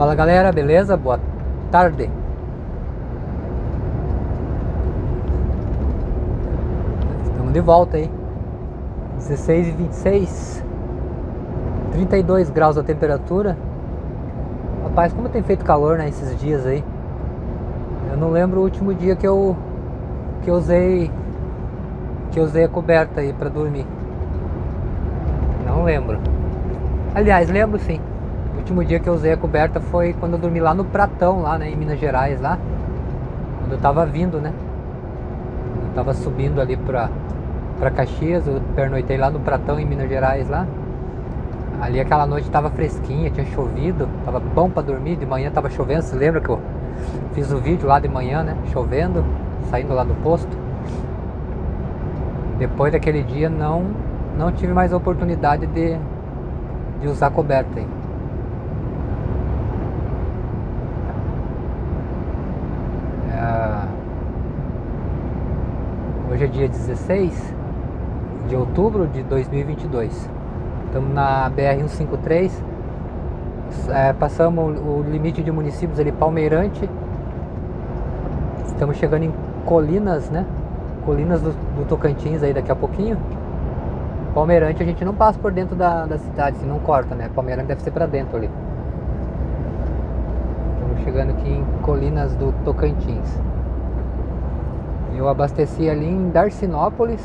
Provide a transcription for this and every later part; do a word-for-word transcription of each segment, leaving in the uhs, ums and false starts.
Fala galera, beleza? Boa tarde. Estamos de volta aí. dezesseis e vinte e seis, trinta e dois graus a temperatura. Rapaz, como tem feito calor, né, esses dias aí. Eu não lembro o último dia que eu que eu usei que eu usei a coberta aí pra dormir. Não lembro. Aliás, lembro sim. O último dia que eu usei a coberta foi quando eu dormi lá no Pratão, lá, né, em Minas Gerais, lá. Quando eu tava vindo, né? Eu tava subindo ali pra, pra Caxias, eu pernoitei lá no Pratão, em Minas Gerais, lá. Ali aquela noite tava fresquinha, tinha chovido, tava bom pra dormir, de manhã tava chovendo. Você lembra que eu fiz o vídeo lá de manhã, né? Chovendo, saindo lá do posto. Depois daquele dia não, não tive mais a oportunidade de, de usar coberta aí. Hoje é dia dezesseis de outubro de dois mil e vinte e dois. Estamos na B R cento e cinquenta e três. É, passamos o limite de municípios ali, Palmeirante. Estamos chegando em Colinas, né? Colinas do, do Tocantins aí daqui a pouquinho. Palmeirante a gente não passa por dentro da, da cidade, se não corta, né? Palmeirante deve ser pra dentro ali. Estamos chegando aqui em Colinas do Tocantins. Eu abasteci ali em Darcinópolis.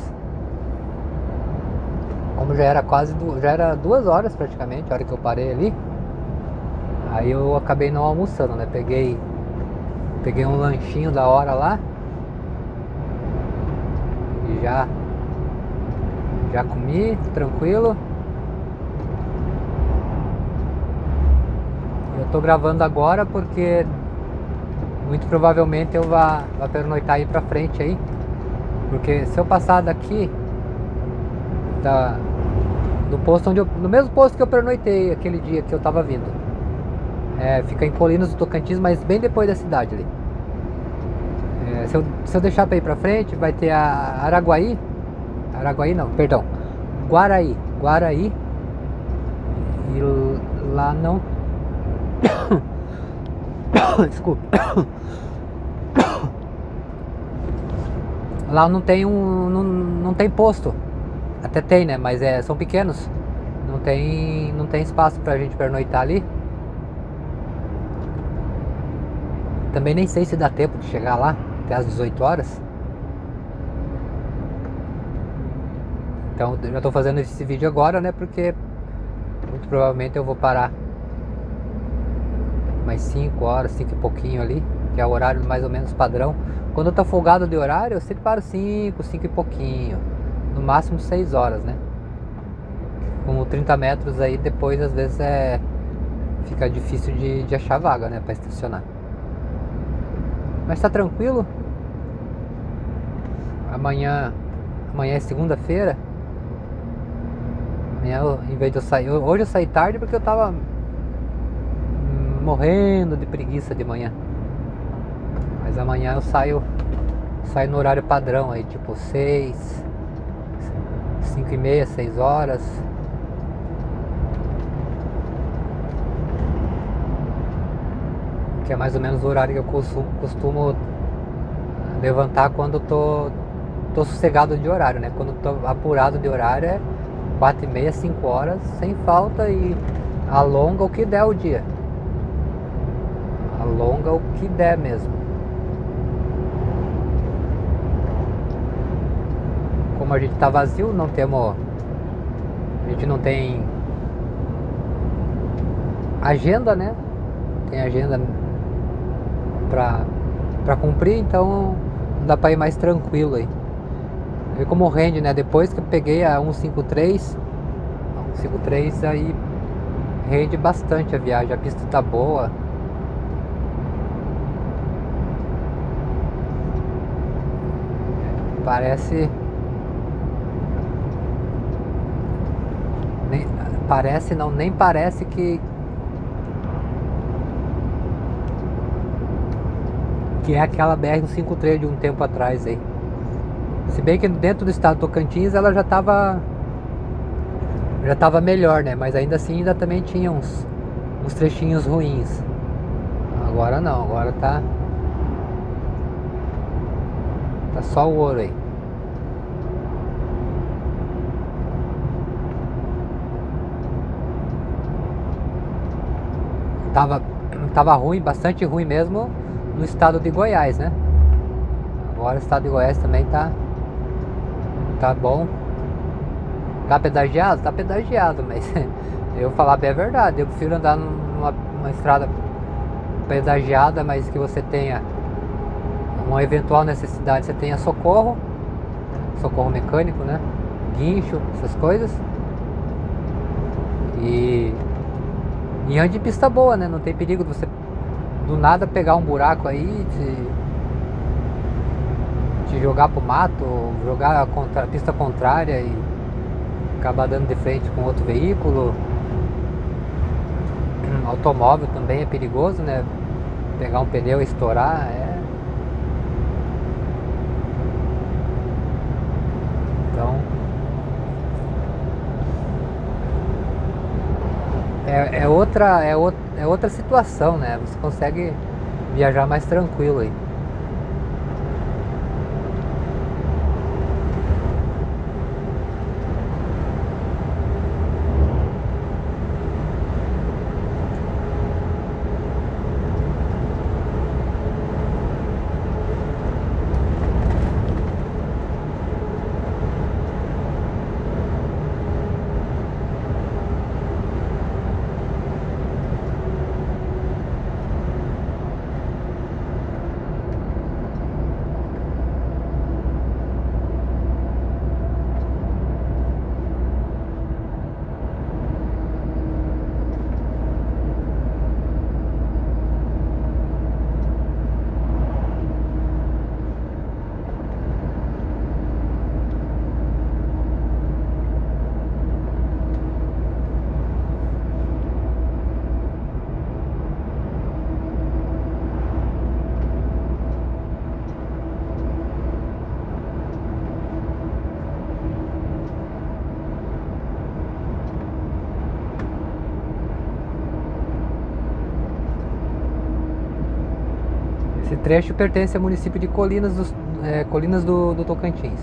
Como já era quase du já era duas horas praticamente, a hora que eu parei ali. Aí eu acabei não almoçando, né? Peguei peguei um lanchinho da hora lá. E já já comi, tranquilo. Eu tô gravando agora porque muito provavelmente eu vá, vá pernoitar aí pra frente aí. Porque se eu passar daqui da, do posto onde eu, no mesmo posto que eu pernoitei aquele dia que eu tava vindo, é, fica em Colinas do Tocantins, mas bem depois da cidade ali. É, se, eu, se eu deixar pra ir pra frente, vai ter a Araguaí. Araguaí não, perdão, Guaraí. Guaraí. E lá não. Desculpa. Lá não tem um. Não, não tem posto. Até tem, né? Mas é, são pequenos. Não tem. Não tem espaço pra gente pernoitar ali. Também nem sei se dá tempo de chegar lá até às dezoito horas. Então eu já tô fazendo esse vídeo agora, né? Porque muito provavelmente eu vou parar mais cinco horas, cinco e pouquinho ali, que é o horário mais ou menos padrão. Quando eu tô folgado de horário, eu sempre paro cinco, cinco e pouquinho, no máximo seis horas, né? Com trinta metros aí, depois às vezes é fica difícil de, de achar vaga, né, pra estacionar. Mas tá tranquilo. Amanhã, amanhã é segunda-feira. Amanhã, eu, em vez de eu sair, hoje eu saí tarde porque eu tava morrendo de preguiça de manhã. Mas amanhã eu saio saio no horário padrão aí, tipo seis, cinco e meia, seis horas. Que é mais ou menos o horário que eu costumo, costumo levantar quando eu tô, tô sossegado de horário, né? Quando eu tô apurado de horário é quatro e meia, cinco horas, sem falta, e alonga o que der o dia. Alonga o que der mesmo. Como a gente tá vazio, não temos. A gente não tem agenda, né? Não tem agenda pra, pra cumprir, então dá pra ir mais tranquilo aí. E como rende, né? Depois que eu peguei a cento e cinquenta e três, a cento e cinquenta e três aí rende bastante a viagem, a pista tá boa. Parece nem, parece não, nem parece que que é aquela B R cento e cinquenta e três de um tempo atrás aí. Se bem que dentro do estado do Tocantins ela já tava já tava melhor, né? Mas ainda assim ainda também tinha uns, uns trechinhos ruins. agora não, agora tá tá só o ouro aí. Tava, tava ruim, bastante ruim mesmo no estado de Goiás, né? Agora o estado de Goiás também tá tá bom. Tá pedagiado? Tá pedagiado, mas eu falar bem a verdade, eu prefiro andar numa, numa estrada pedagiada, mas que você tenha uma eventual necessidade, você tenha socorro, socorro mecânico, né? Guincho, essas coisas. E, e ande em pista boa, né? Não tem perigo de você do nada pegar um buraco aí, te, te jogar pro mato, ou jogar a contra, a pista contrária e acabar dando de frente com outro veículo. Automóvel também é perigoso, né? Pegar um pneu e estourar é. Então é, é outra é, o, é outra situação, né? Você consegue viajar mais tranquilo aí. Esse trecho pertence ao município de Colinas, dos, é, Colinas do, do Tocantins.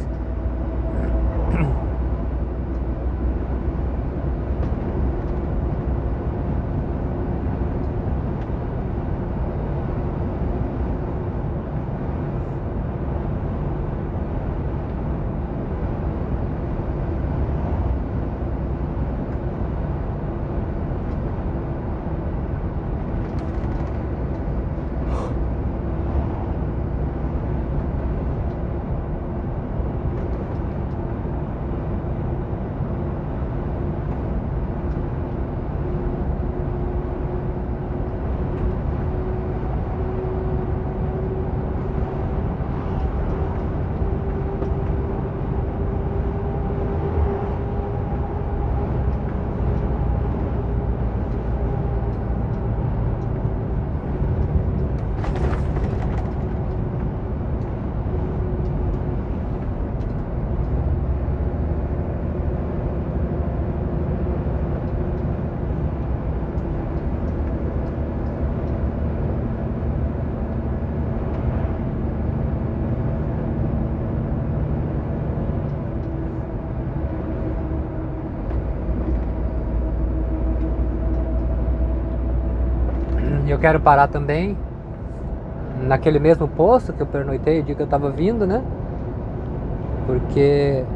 Eu quero parar também naquele mesmo posto que eu pernoitei o dia que eu tava vindo, né? Porque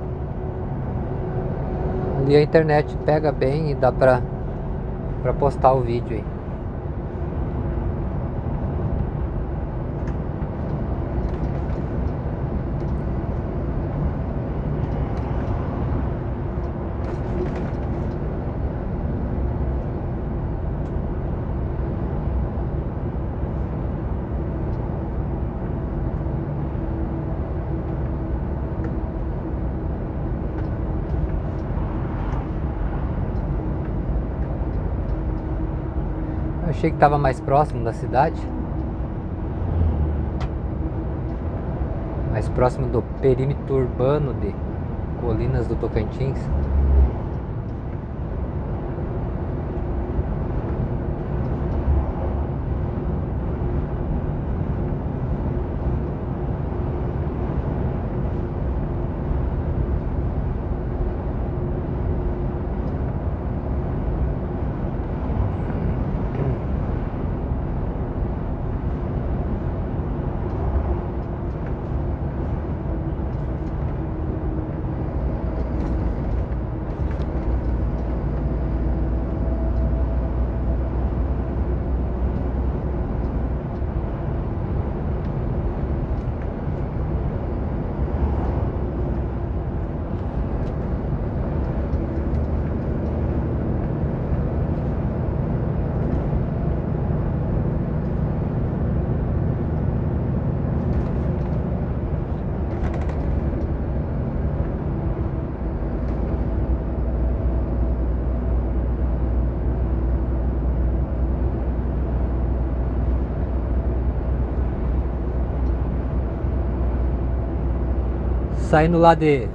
ali a internet pega bem e dá pra, pra postar o vídeo aí. Eu achei que estava mais próximo da cidade, mais próximo do perímetro urbano de Colinas do Tocantins. Saindo lá de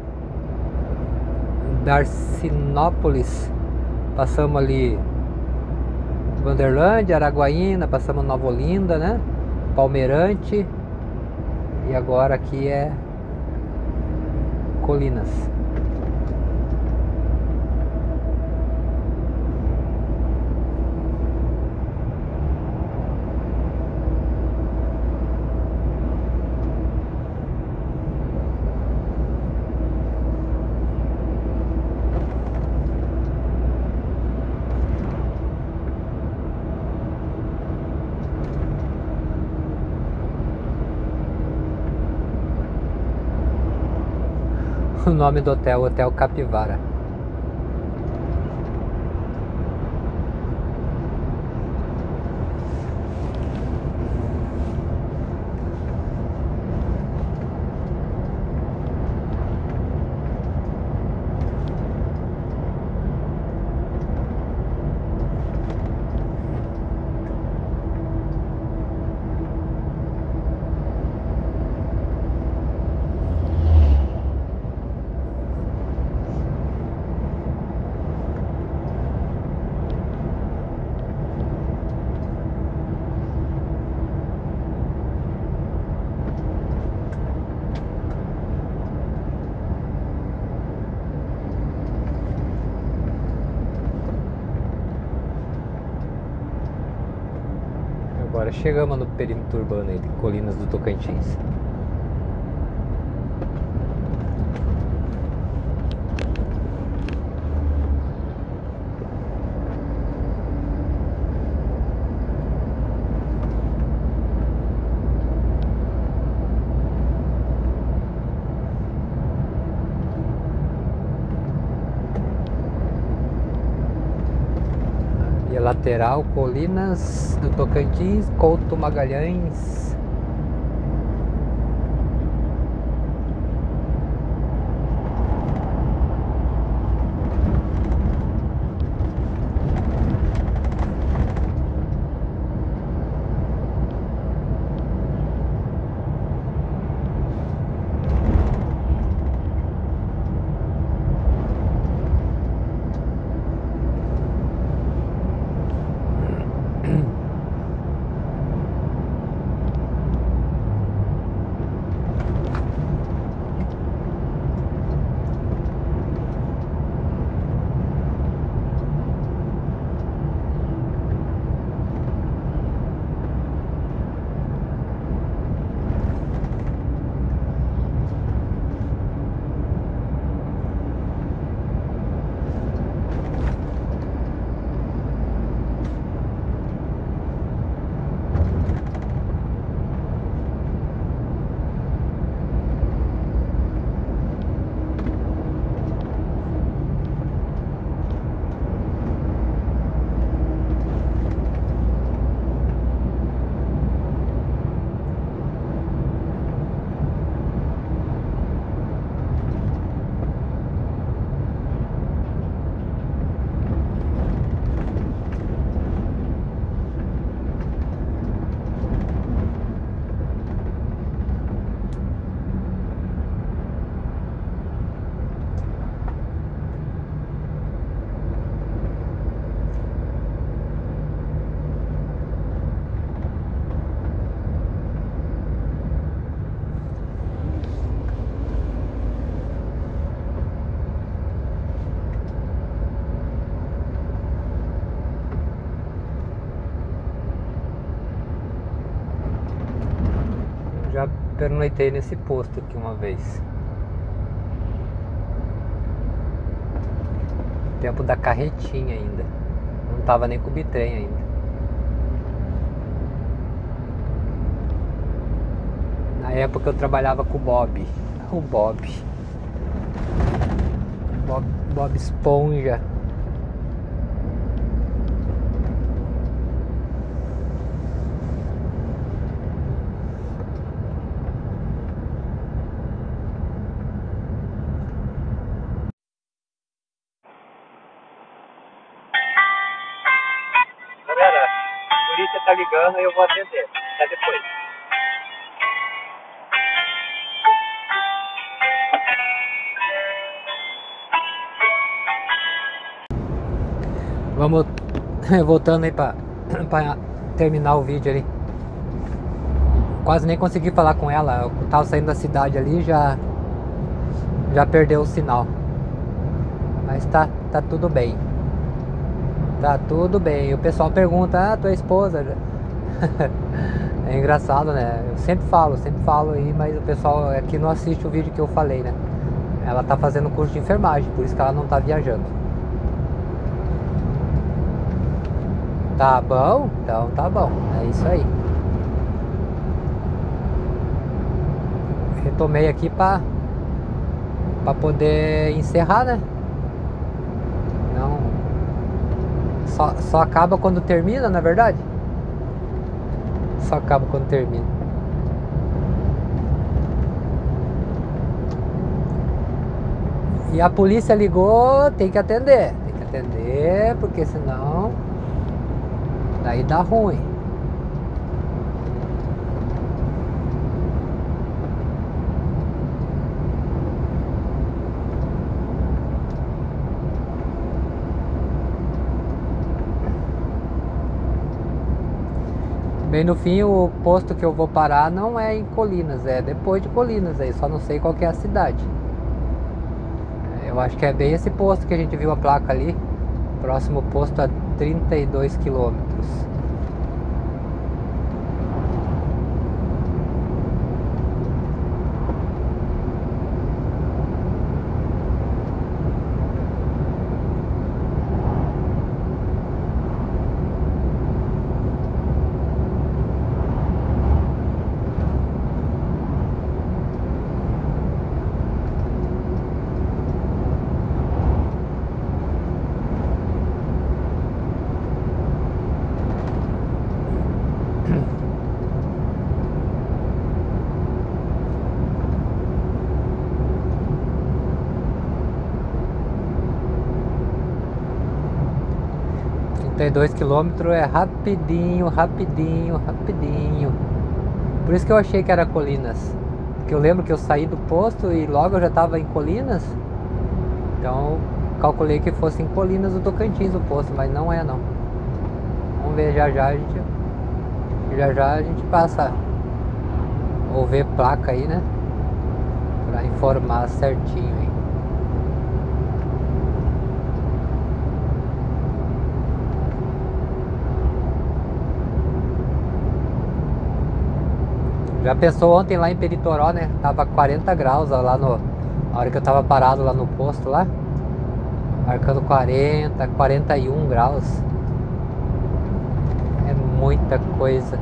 Darcinópolis, passamos ali Vanderlândia, Araguaína, passamos Nova Olinda, né? Palmeirante. E agora aqui é Colinas. O nome do hotel, Hotel Capivara. Agora chegamos no perímetro urbano aí de Colinas do Tocantins. Lateral, Colinas do Tocantins, Couto Magalhães. Já pernoitei nesse posto aqui uma vez. Tempo da carretinha ainda. Não tava nem com o bitrem ainda. Na época eu trabalhava com o Bob. O Bob. Bob, Bob Esponja. Galera, a polícia tá ligando e eu vou atender. Até depois. Vamos voltando aí pra, pra terminar o vídeo ali. Quase nem consegui falar com ela. Eu tava saindo da cidade ali, já já perdeu o sinal. Mas tá, tá tudo bem. Tá tudo bem. O pessoal pergunta, ah, tua esposa. É engraçado, né? Eu sempre falo, sempre falo aí, mas o pessoal aqui não assiste o vídeo que eu falei, né? Ela tá fazendo curso de enfermagem, por isso que ela não tá viajando. Tá bom? Então tá bom. É isso aí. Retomei aqui pra, pra poder encerrar, né? Não. Só, só acaba quando termina, na verdade? Só acaba quando termina. E a polícia ligou, tem que atender. Tem que atender, porque senão daí dá ruim. Bem no fim, o posto que eu vou parar não é em Colinas, é depois de Colinas aí, só não sei qual que é a cidade. Eu acho que é bem esse posto que a gente viu a placa ali. Próximo posto a trinta e dois quilômetros. trinta e dois quilômetros é rapidinho, rapidinho, rapidinho. Por isso que eu achei que era Colinas. Porque eu lembro que eu saí do posto e logo eu já estava em Colinas. Então calculei que fosse em Colinas do Tocantins o posto, mas não é não. Vamos ver, já já a gente já já a gente passa ou ver placa aí, né? Pra informar certinho aí. Já pensou ontem lá em Peritoró, né? Tava quarenta graus ó, lá no... A hora que eu tava parado lá no posto lá. Marcando quarenta, quarenta e um graus. É muita coisa.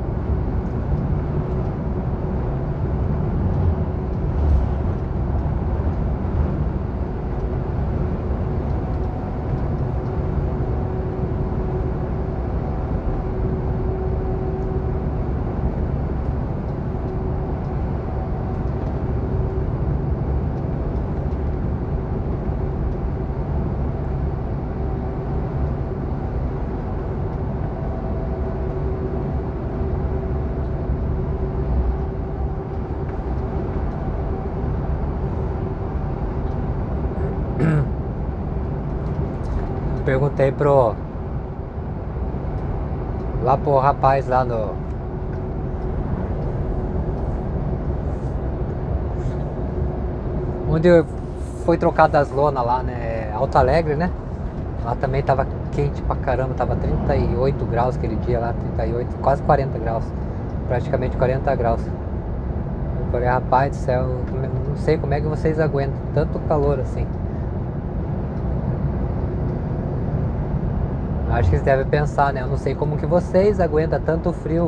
Perguntei pro lá pro rapaz lá no onde foi trocado as lonas lá, né? Alto Alegre, né? Lá também tava quente pra caramba, tava trinta e oito graus aquele dia lá, trinta e oito, quase quarenta graus, praticamente quarenta graus. Eu falei, rapaz do céu, não sei como é que vocês aguentam tanto calor assim. Acho que eles devem pensar, né? Eu não sei como que vocês aguentam tanto frio.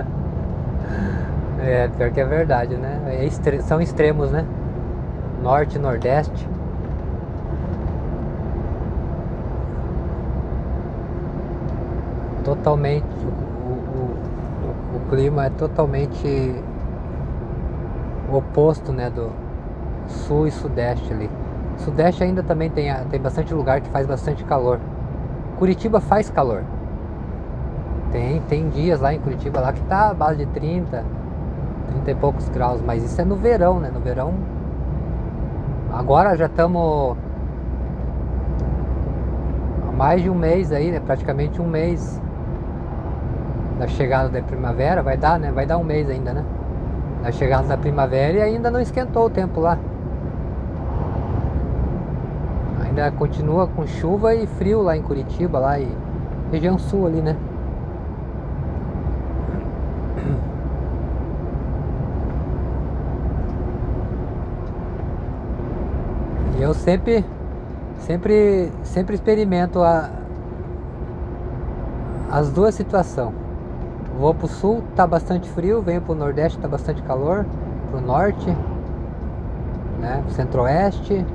É, pior que é verdade, né? É extre- são extremos, né? Norte e Nordeste. Totalmente. O, o, o clima é totalmente oposto, né? Do sul e sudeste ali. Sudeste ainda também tem, tem bastante lugar que faz bastante calor. Curitiba faz calor. Tem, tem dias lá em Curitiba lá que tá a base de trinta, trinta e poucos graus, mas isso é no verão, né? No verão. Agora já estamos mais de um mês aí, né? Praticamente um mês da chegada da primavera. Vai dar, né? Vai dar um mês ainda, né? Da chegada da primavera, e ainda não esquentou o tempo lá. Ainda continua com chuva e frio lá em Curitiba, lá e região sul ali, né? E eu sempre, sempre, sempre experimento a, as duas situações. Vou pro sul, tá bastante frio, venho pro nordeste, tá bastante calor, pro norte, né, pro centro-oeste,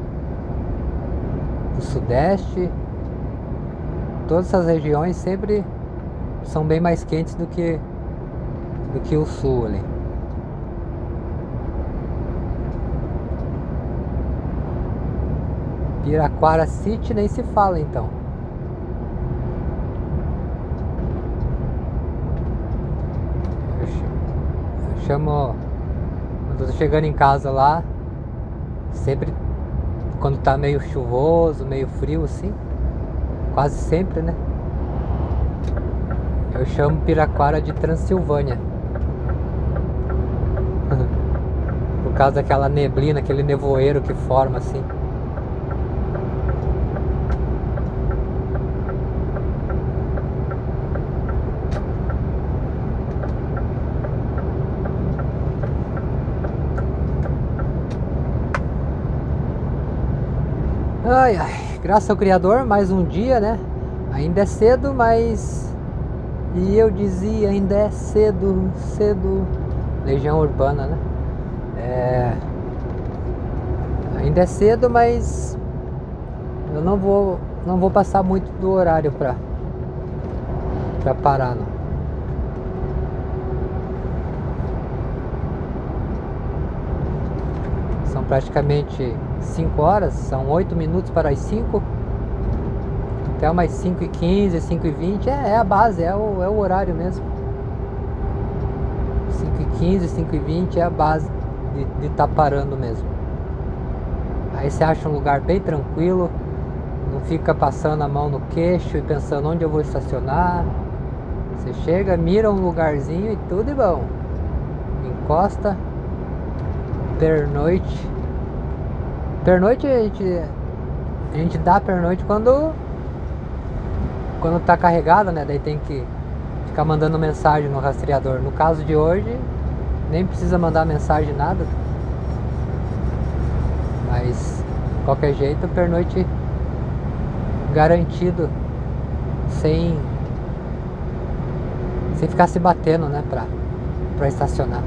pro sudeste. Todas essas regiões sempre são bem mais quentes do que do que o sul ali. Piraquara City nem se fala então. Eu chamo, quando eu tô chegando em casa lá, sempre quando tá meio chuvoso, meio frio assim, quase sempre, né? Eu chamo Piraquara de Transilvânia. Por causa daquela neblina, aquele nevoeiro que forma assim. Ai, ai, graças ao Criador, mais um dia, né? Ainda é cedo, mas... E eu dizia, ainda é cedo, cedo... Legião Urbana, né? É... Ainda é cedo, mas... Eu não vou, não vou passar muito do horário pra... Pra parar, não. São praticamente cinco horas, são oito minutos para as cinco. Até umas cinco e quinze, cinco e vinte, é, é a base, é o, é o horário mesmo. cinco e quinze, cinco e vinte é a base de estar tá parando mesmo. Aí você acha um lugar bem tranquilo, não fica passando a mão no queixo e pensando onde eu vou estacionar. Você chega, mira um lugarzinho e tudo é bom. Encosta. Pernoite. Pernoite a gente, a gente dá pernoite quando quando tá carregada, né? Daí tem que ficar mandando mensagem no rastreador. No caso de hoje, nem precisa mandar mensagem nada. Mas de qualquer jeito, pernoite garantido, sem sem ficar se batendo, né? Pra, pra estacionar.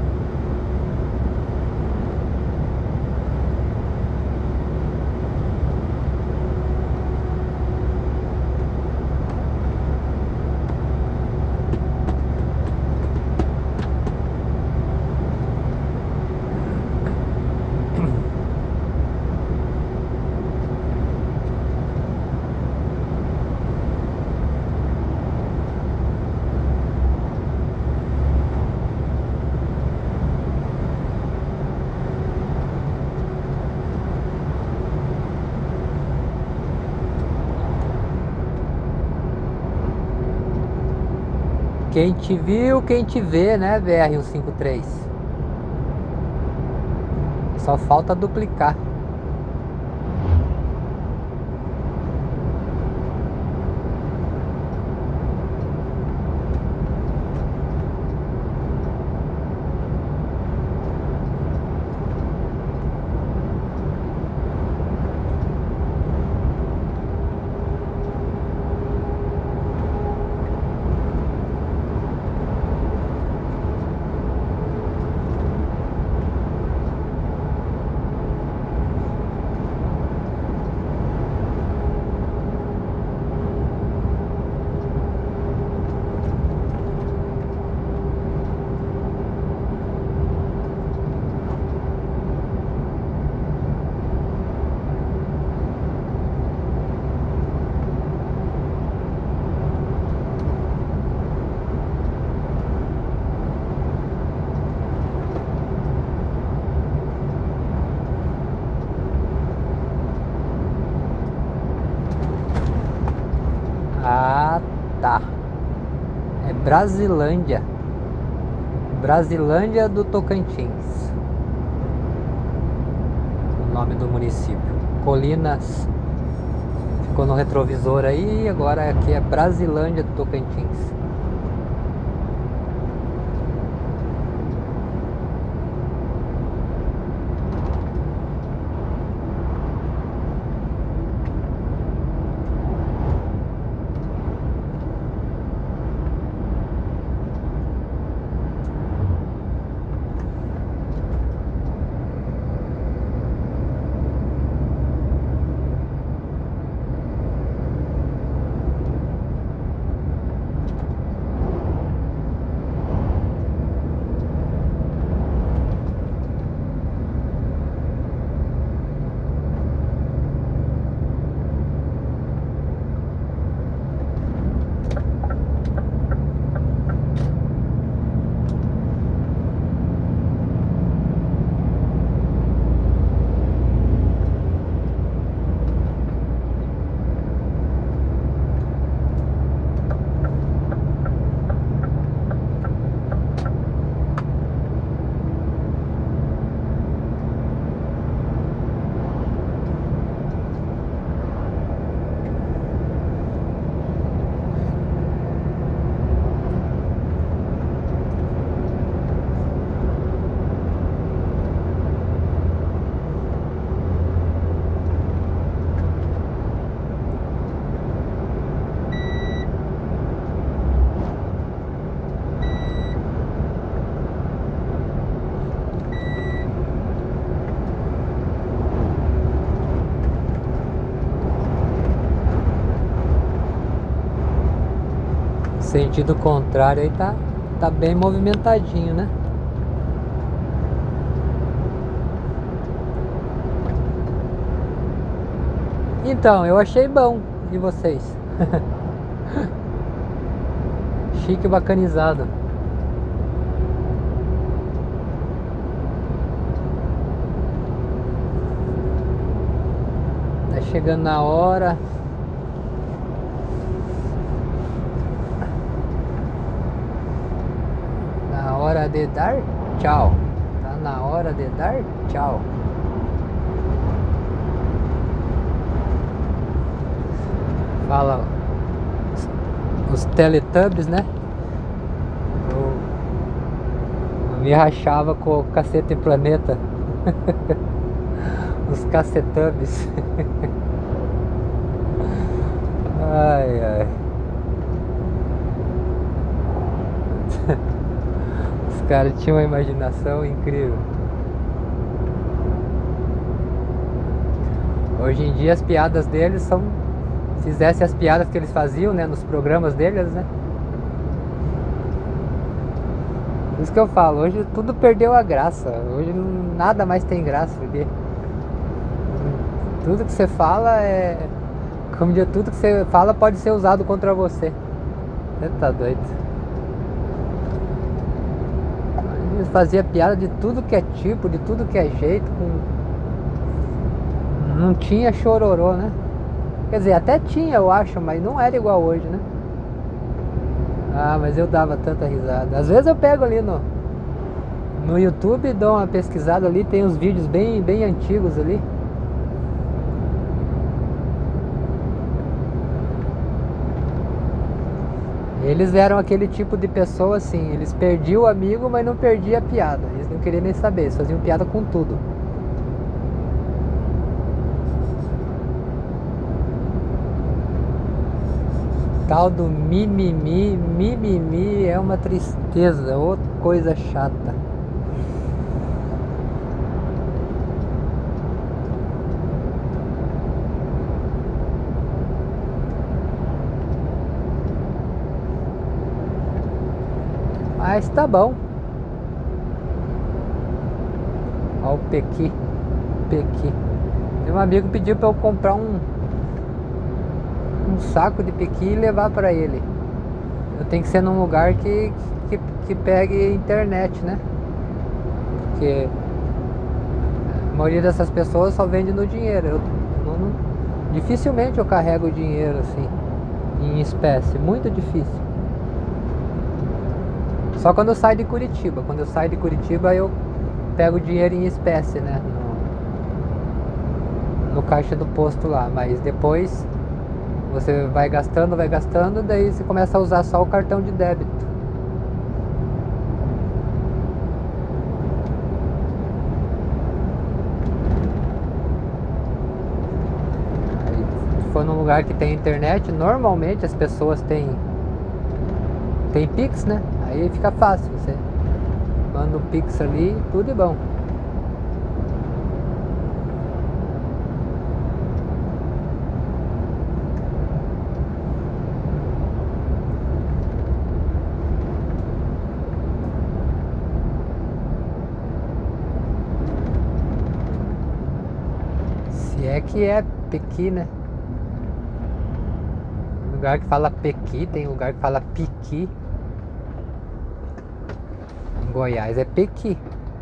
Quem te viu, quem te vê, né, B R cento e cinquenta e três. Só falta duplicar. Brasilândia. Brasilândia do Tocantins. O nome do município. Colinas. Ficou no retrovisor aí. Agora aqui é Brasilândia do Tocantins. Sentido contrário aí tá, tá bem movimentadinho, né? Então, eu achei bom. E vocês? Chique, bacanizado. Tá chegando na hora. Hora de dar tchau. Tá na hora de dar tchau. Fala os, os Teletubbies, né? Eu, eu me rachava com o Cacete e Planeta. Os Cacetubbies. Ai, ai. Os caras tinham uma imaginação incrível. Hoje em dia as piadas deles são... Se fizesse as piadas que eles faziam, né, nos programas deles, né? Por isso que eu falo, hoje tudo perdeu a graça. Hoje nada mais tem graça, porque tudo que você fala é... Como diz, tudo que você fala pode ser usado contra você. Você tá doido. Eles faziam piada de tudo que é tipo, de tudo que é jeito, com... Não tinha chororô, né? Quer dizer, até tinha, eu acho, mas não era igual hoje, né? Ah, mas eu dava tanta risada. Às vezes eu pego ali no, no YouTube, dou uma pesquisada ali, tem uns vídeos bem, bem antigos ali. Eles eram aquele tipo de pessoa assim, eles perdiam o amigo, mas não perdiam a piada. Eles não queriam nem saber, eles faziam piada com tudo. Tal do mimimi, mimimi é uma tristeza, outra coisa chata. Mas tá bom. Ó o Pequi. Pequi. Tem um amigo que pediu pra eu comprar um um saco de pequi e levar pra ele. Eu tenho que ser num lugar que, que, que pegue internet, né? Porque a maioria dessas pessoas só vende no dinheiro. Eu não, não, dificilmente eu carrego dinheiro assim em espécie, muito difícil. Só quando eu saio de Curitiba. Quando eu saio de Curitiba eu pego dinheiro em espécie, né? No, no caixa do posto lá. Mas depois você vai gastando, vai gastando, daí você começa a usar só o cartão de débito. Aí, se for num lugar que tem internet, normalmente as pessoas têm tem Pix, né? Aí fica fácil, você manda o Pix ali, tudo é bom. Se é que é Pequi, né? Tem lugar que fala Pequi, tem lugar que fala Piqui. Em Goiás é Pequi.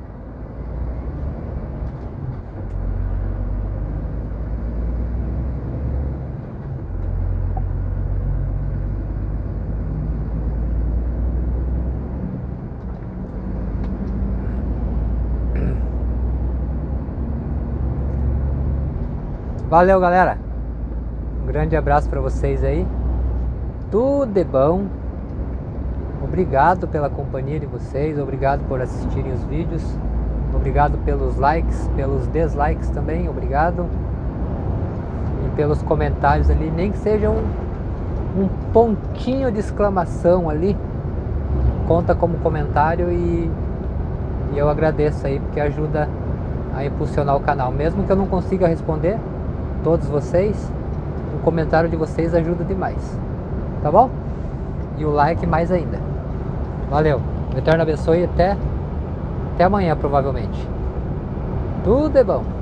Valeu, galera. Um grande abraço para vocês aí. Tudo de bom. Obrigado pela companhia de vocês. Obrigado por assistirem os vídeos. Obrigado pelos likes, pelos dislikes também. Obrigado. E pelos comentários ali. Nem que seja um, um pontinho de exclamação ali. Conta como comentário e, e eu agradeço aí, porque ajuda a impulsionar o canal. Mesmo que eu não consiga responder todos vocês, o comentário de vocês ajuda demais, tá bom? E o like mais ainda. Valeu, o Eterno abençoe e até, até amanhã provavelmente. Tudo é bom.